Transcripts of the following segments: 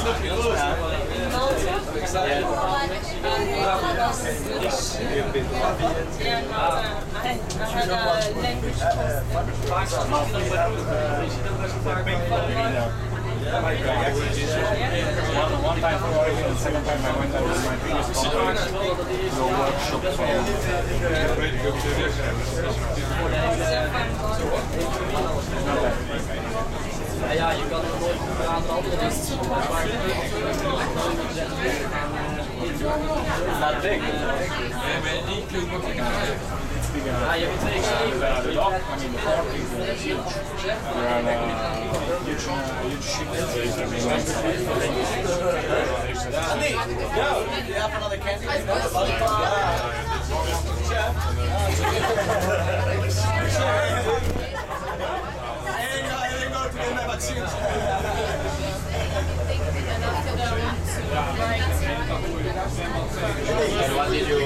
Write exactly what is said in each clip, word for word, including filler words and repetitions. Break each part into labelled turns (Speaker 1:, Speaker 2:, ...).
Speaker 1: One time for Oregon, and second time I went out with my previous contract to a workshop for
Speaker 2: ja, je kan er nooit praten altijd is not big. Nee, maar die klinkt makkelijk. Ja, je hebt twee gegeven. De dag, I mean, the parking is huge. We're on a huge, huge ship.
Speaker 3: Nee, ja, je hebt another candy.
Speaker 2: What did you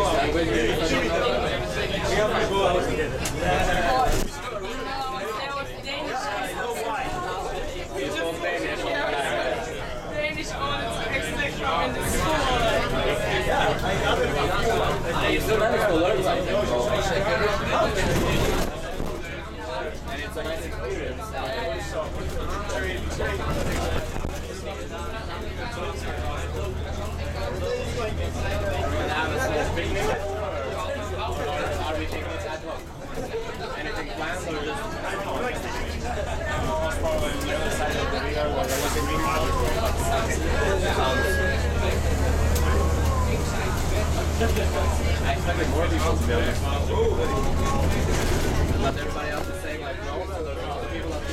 Speaker 2: You still managed to learn something. And it's a nice experience. Have a small picnic, or are we taking it ad hoc? Anything planned or just?
Speaker 1: Most probably on the other side of the river where there was a green mountain.
Speaker 2: I expected more people to be honest. But everybody else is saying like no, so there's other people that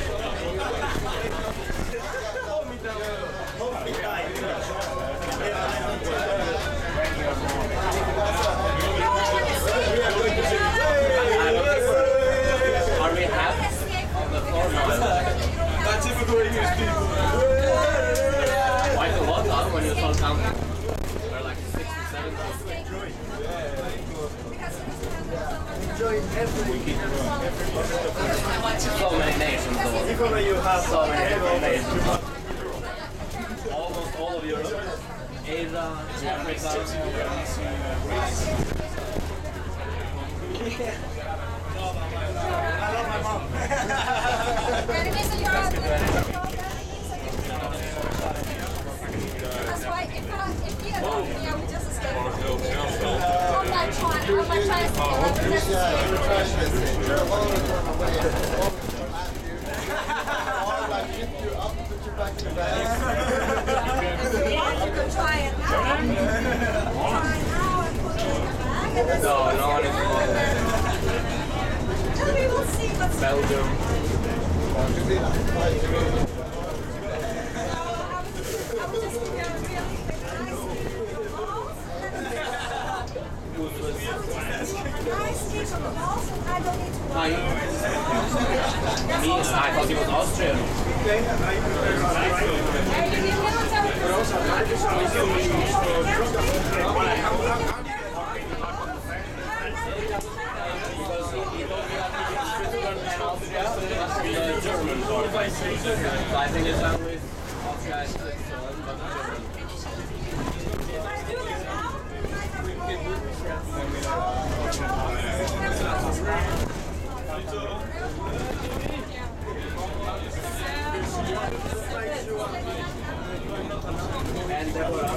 Speaker 2: Are we half on the floor now?
Speaker 3: That's typical English people.
Speaker 2: Quite a lot now when you start counting. We're like sixty, seventy.
Speaker 3: Enjoy every
Speaker 2: So many nations though.
Speaker 3: you have
Speaker 2: So many different nations. Almost all of Europe. Asia, Africa.
Speaker 3: I love my mom.
Speaker 4: That's why if, I, if you had one here, we just escaped. I'm not trying, I'm not trying to You could try it now. Try it now and put it in the bag and then
Speaker 2: No, no one is involved.
Speaker 4: and we will see what's
Speaker 2: Belgium.
Speaker 4: I would just give you a really nice balls. Nice stick on the balls, and I don't need to
Speaker 2: No, he, me, I thought he was Austrian. German. So I think it's always Austria is Switzerland, but German. And Deborah.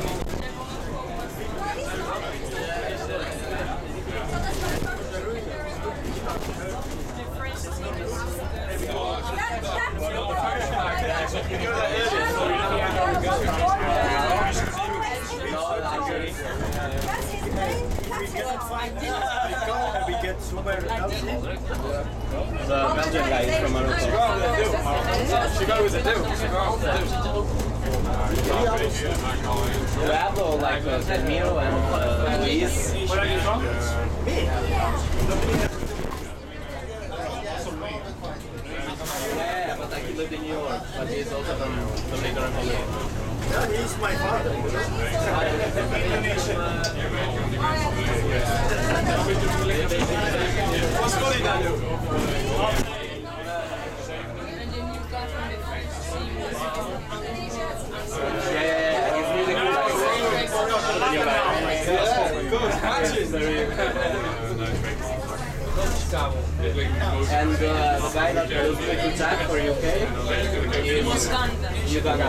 Speaker 3: We get somewhere else.
Speaker 2: The Belgian guy is from Morocco.
Speaker 3: Chicago is a do.
Speaker 2: Pablo, like uh, Miro and uh, Luis.
Speaker 3: Where are you from? Me.
Speaker 2: Yeah, but like he lived in New York, but he's also from Dominican Republic.
Speaker 3: Yeah, he's my father. What's going on?
Speaker 2: Yeah,
Speaker 3: And uh, the guy that will do it attack for U K?
Speaker 4: Uganda.
Speaker 3: Uganda.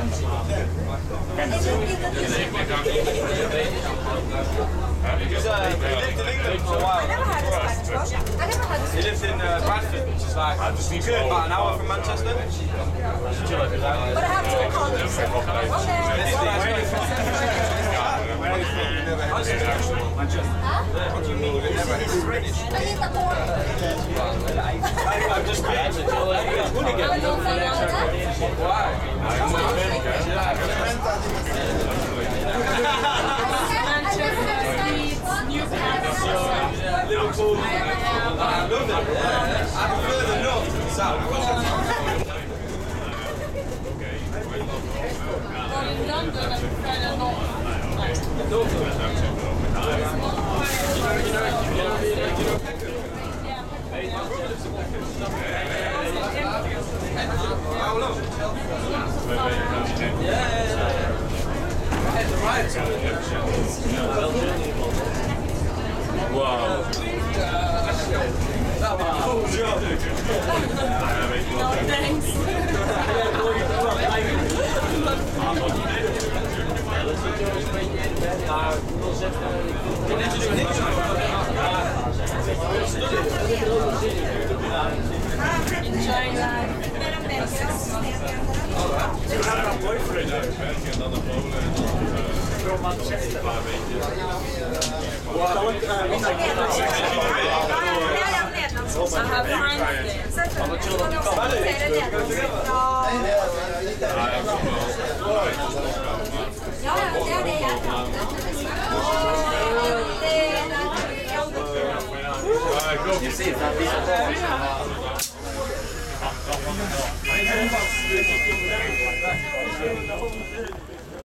Speaker 5: He's, uh, he lived in England for a while.
Speaker 4: I never had a Spanish book. I never had a
Speaker 5: He lived in uh, Bradford, which is like about an hour from Manchester.
Speaker 4: But I have two colleagues. One there.
Speaker 5: What do you mean? You've never had British?
Speaker 4: I need the more.
Speaker 5: I'm just creating.
Speaker 4: I don't know that.
Speaker 5: Liverpool. I love it. I prefer the north to the south.
Speaker 6: In London, I prefer the north.
Speaker 1: Wow.
Speaker 5: Cool job.
Speaker 6: No, thanks. Enjoying life. I have friends
Speaker 3: You see, it's not decent.